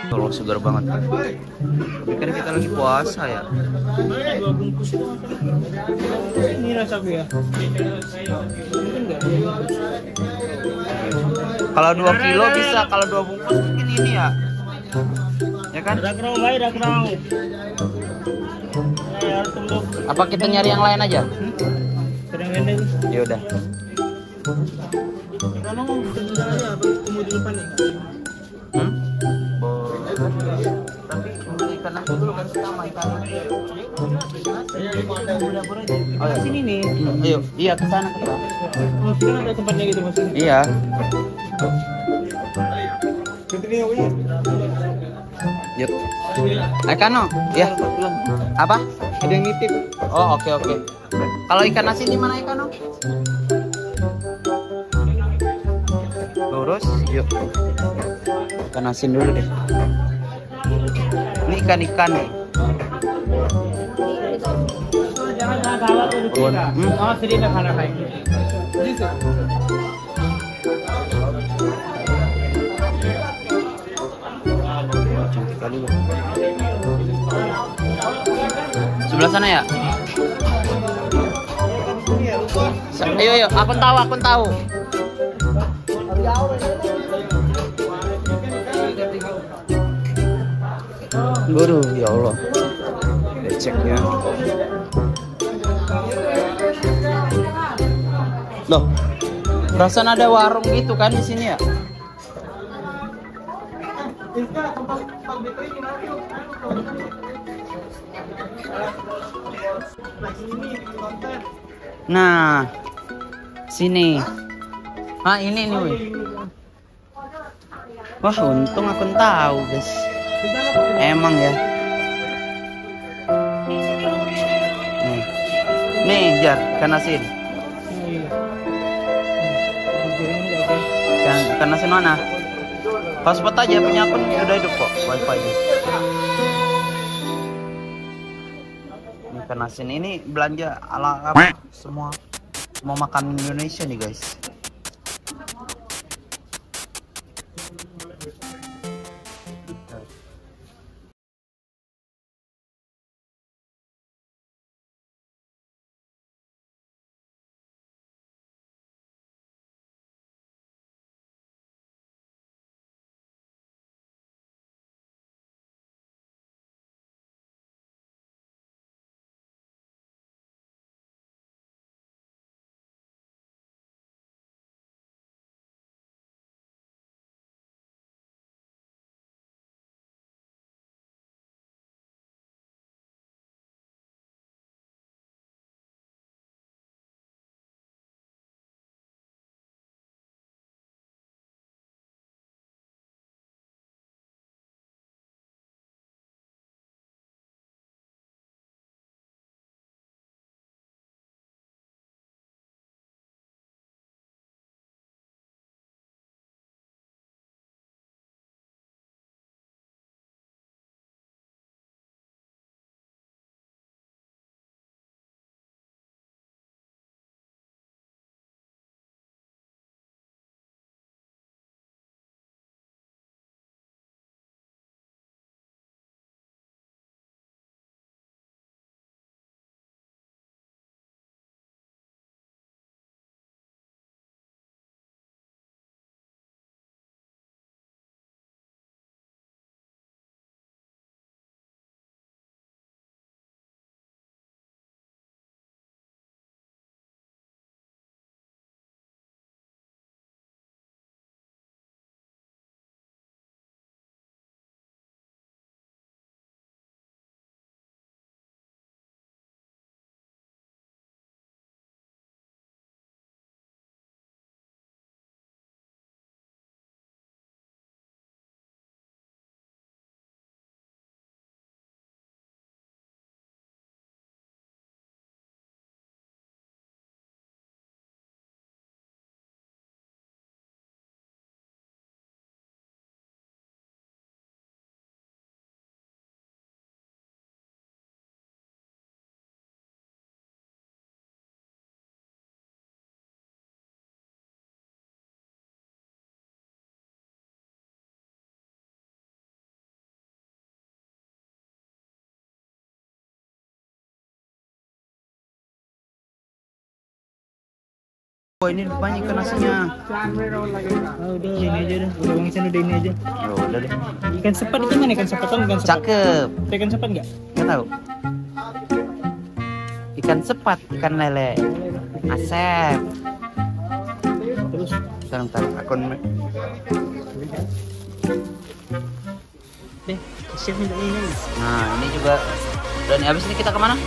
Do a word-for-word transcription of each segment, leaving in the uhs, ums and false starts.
Kalau segar banget. Tapi kan kita lagi puasa ya. Dua bungkus itu ini rasa ya. Mungkin enggak. Kalau dua kilo bisa, kalau dua bungkus mungkin ini ya. Ya kan? Dak rong bae, dak rong. Ya, tunggu. Apa kita nyari yang lain aja? Sedang ini. Ya udah. Kamu mau ketemu saya apa ketemu di depan nih? Hmm? Tapi ikan nasi dulu kan sama ikan. Oh ya sini nih. Ayo, iya ke sana ke sana. Oh, sini ada tempatnya gitu maksudnya. Iya. Yuk. Ekano, ya. Apa? Ada yang nitip. Oh, oke oke. Kalau ikan nasi di mana Ekano? Lurus, yuk. Ikan asin dulu deh. Ini ikan-ikan nih. Jangan jangan salah tuh kita. Hmm? Oh, sedih dah kana kayak gitu. Cantik kali loh. Sebelah sana ya? Sa- Ayo ayo, akun tahu, akun tahu. Waduh, ya Allah. Beceknya. Loh, perasaan ada warung gitu kan di sini ya? Nah, sini. Ah, ini nih, weh. Wah, untung aku tahu, guys. Emang ya. Nih, nih, jar, ikan asin. Ikan, ikan asin mana? Hotspot aja punya akun udah hidup kok, wifi-nya. Ikan asin ini belanja ala apa? Semua mau makan Indonesia nih guys. Oh ini banyak ikan asinnya. Oh, udah ini aja dah. Udah Bang Ican udah ini aja. Ya udah deh. Ikan sepat itu mana ikan sepat kan ikan sepat. Cakep. Ada ikan sepat enggak? Nggak tahu. Ikan sepat, ikan lele. Asep. Terus Bentar, bentar. Akun. deh, chef minta ini. Nah ini juga. Dan habis ini kita kemana?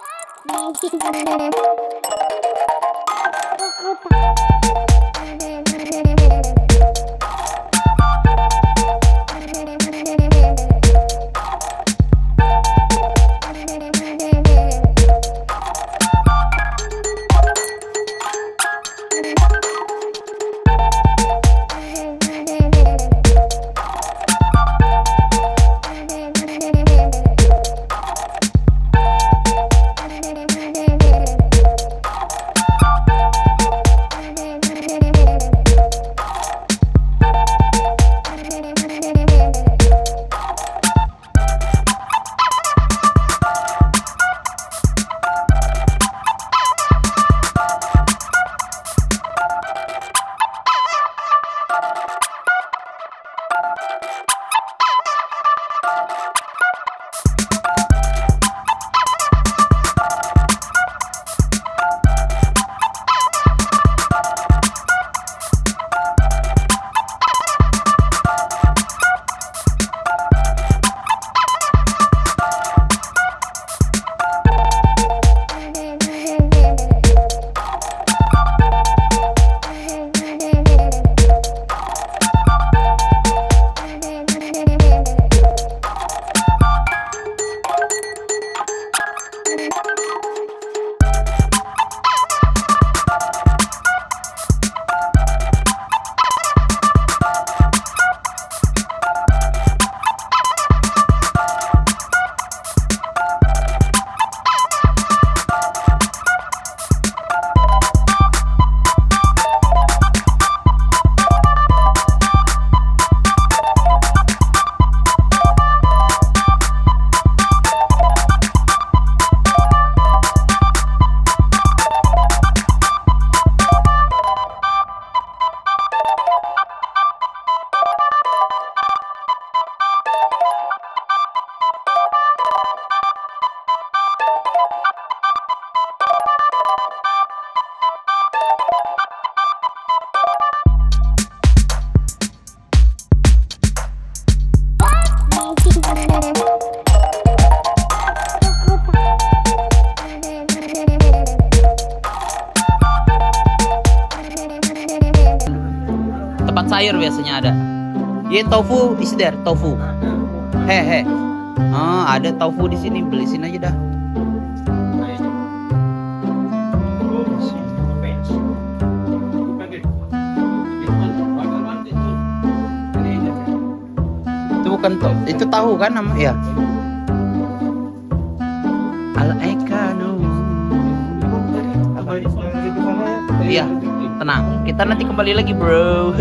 Tempat sayur biasanya ada. Iya, tofu is there, tofu. Hehe. Oh, ada tofu di sini, beli sini aja dah. Itu bukan to itu tahu kan nama ya? Al Ekano. Iya, tenang. Kita nanti kembali lagi, bro.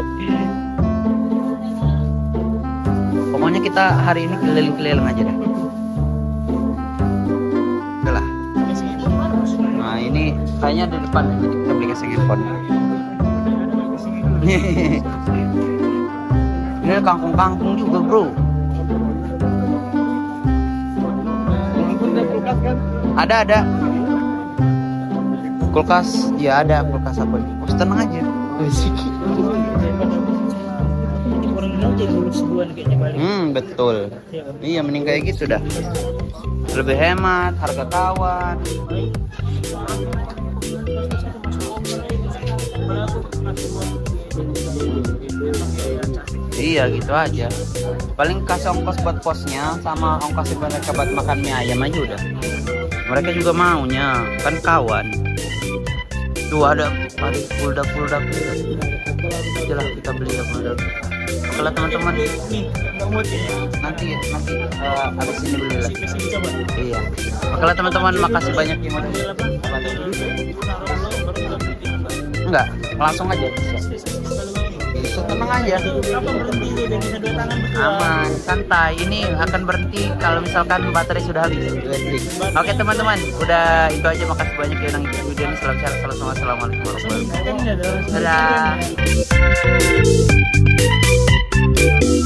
Pokoknya kita hari ini keliling-keliling aja deh. Oke lah. Nah ini kayaknya di depan, jadi kita beli casing handphone. Ini kangkung-kangkung juga, bro. Ada ada. Kulkas, ya ada kulkas apa? Oh, tenang aja. Hmm, betul. Iya, mending kayak gitu dah. Lebih hemat, harga kawan. Iya, gitu aja. Paling kasih ongkos buat posnya sama ongkos mereka buat makan mie ayam aja udah. Mereka juga maunya, kan kawan. Tuh ada ada puldak-puldak. Jelas kita beli ya puldak. Kalau teman-teman nanti nanti uh, habis ini beli lah. Iya. Kalau teman-teman makasih banyak yang udah. Enggak, langsung aja. Tenang aja. Kapan berhenti dia udah bisa dua tangan berdua. Aman, santai. Ini akan berhenti kalau misalkan baterai sudah habis. Oke teman-teman, udah itu aja. Makasih banyak yang nonton video ini. Selamat siang, selamat malam, assalamualaikum warahmatullahi wabarakatuh. Kan ini ada Dadah.